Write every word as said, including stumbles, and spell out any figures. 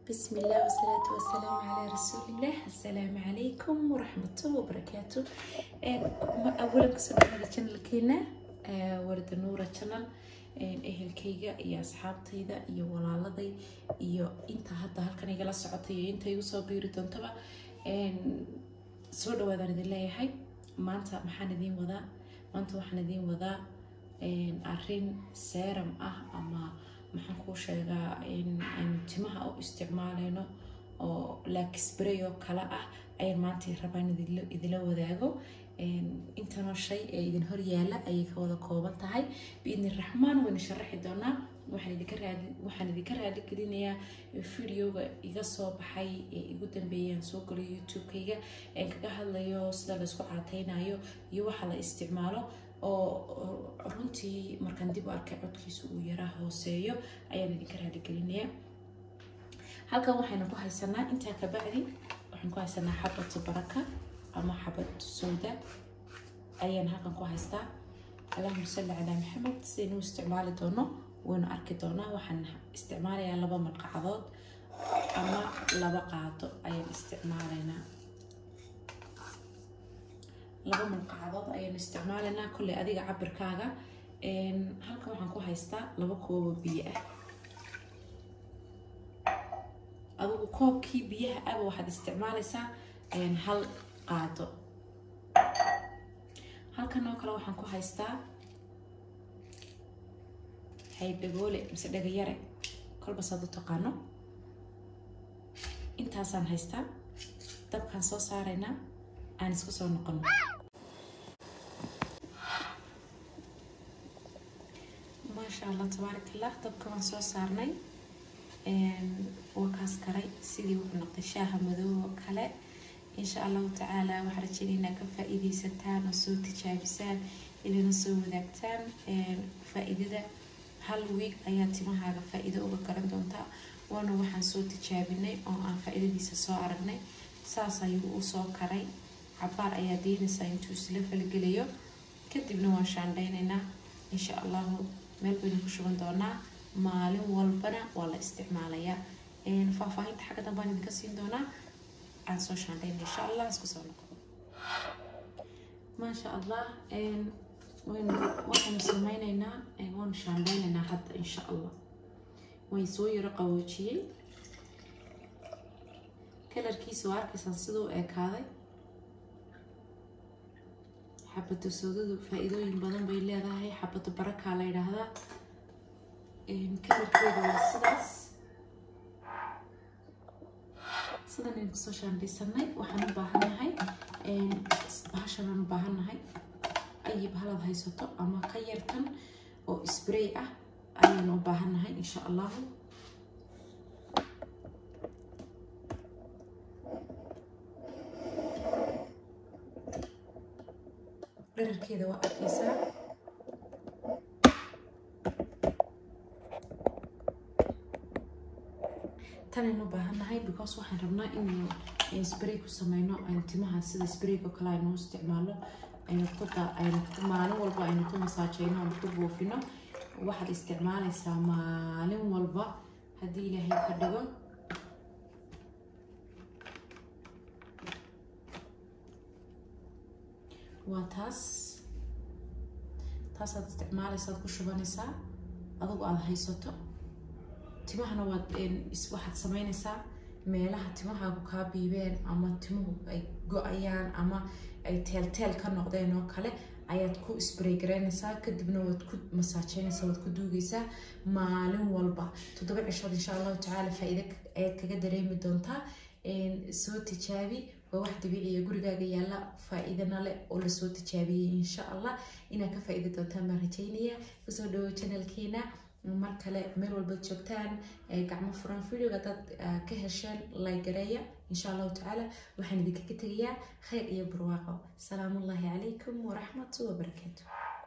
بسم الله والصلاة والسلام على رسول الله. السلام عليكم ورحمة الله وبركاته. أولا كسر هذا الشانل كينا ورد نورة شانل أهل كيجا يا أصحاب تيدا يا ولالدي يا أنت حتى هالكن يجلس ساعتين أنت يوصل بيريدون تبع سود وذا ندي الله هاي ما أنت محندين وذا ما أنت محندين وذا أرين سيرم أه أما maxaan ku sheegaa in aan timaha oo isticmaalayno oo laak spray oo kala ah ay maanta rabaan idin idila wadaago inta shay ee idin hor yaala ay ka wada kooban tahay biidni raxmaan waan sharaxi doonaa waxaan idin ka raadi waxaan idin ka raadi gelinayaa video-ga iga soo baxay ee igu dambeeyay soo galay YouTube-kayga ee kaga hadlayo sida la isku caateynayo iyo waxa la isticmaalo oo runtii markaan dib u arkay codkiisu uu yaraa hooseeyo ayaan idin ka raali gelinayaa. halkan waxaynu ku haysanaa inta ka bacdi waxaan ku haysanaa xabad baraka ama xabad sooda ayaan halkan ku haystaa. Allahumma salli ala Muhammad. sideen u isticmaali doono waynu arki doonaa. waxaan isticmaalayaa laba malqacadood ama laba qaado ayaan isticmaalaynaa. laba malqacadood ayaan isticmaalaynaa kulli adiga cabirkaaga. een halkan waxaan ku haystaa laba koob oo biyo ah. adigu koobkii biyaha ah waxaad isticmaalaysaa een hal qaado. halkan oo kale waxaan ku haystaa hay dhagoole mise dhaga yare kolba saad u taqaano. intaasaan haystaa. dabkaan soo saaraynaa aan isku soo noqono. ما شاء الله تبارك الله. طب كمان سو صارني وكاس كري سيدي ونقطة شاها مذوب كلا إن شاء الله تعالى وحرجينا كفائدة ستان وصوت تجابسان اللي نسوي ذاكتان فائدة هل ويك أياتي ما هذا فائدة وبكرن دونتا وأنا وحن صوت تجابني أو عن فائدة دي سصارني ساسا يبقوا صو كري عبار أيادين ساينتو سلف الجليو كتبنا وشان ديننا إن شاء الله meel baynu ku shuban doonaa maalin walbana waa la isticmaalayaa. een faahfaahinta xagga dambe aan idinka siin doonaa aan soo shaandhayn insha Allah isku soo noqon. ma sha Allah een waynu waxaanu samaynaynaa een waan shaandhaynaynaa hadda insha Allah. way soo yara qaboojiyay kalarkiisa waa arkaysan sidoo ekaaday. xabadu soodadu faa'iidooyin badan bay leedahay. xabadu baraka la yiraahdaa. een kalarkeedu waa sidaas sidan aynu soo shaandhaysanay. waxaan u baahanahay een bahashan aan u baahanahay ay bahalad haysato ama ka yartan oo spray ah ayaan u baahanahay insha Allah. dhererkeeda waa arkaysaa. tanaynu u baahannahay because waxaan rabnaa in spray ku sameyno aan timaha sida sprayga kale aynu isticmaalo aynu ku aynu maalin walba aynu ku masaajeyno ama ku buufino. waxaad isticmaalaysaa maalin walba haddii Ilaahay ka dhigo. وتاس تاس استعمال صاد كشوفانيسا أضو على هاي صوته تماهنا واد إن واحد سمينيسا ميلها تماها بكابي بين أما تمه أي جوعيان أما أي تيل تيل كانوا قدينه كله أيات كو سبراي جرينيسا كدبنا واد كود مساجينيسا واد كدوجيسا معلوم والبا تدبر عشان إن شاء الله تعالى فإذا أيات كقدرين بدونتا إن صوت تجابي وواحد بيعي قرقاقا يالا فائدنا له ولا صوت تجابي إن شاء الله إنا كفائدة دوتان مرتينية وصدو channel كينا مركلة مير والبيت شوكتان قعمو فران فيديو قطات كهشان لايقرايا إن شاء الله تعالى وحن بك كتغيا خير إيا برواقو. سلام الله عليكم ورحمة وبركاته.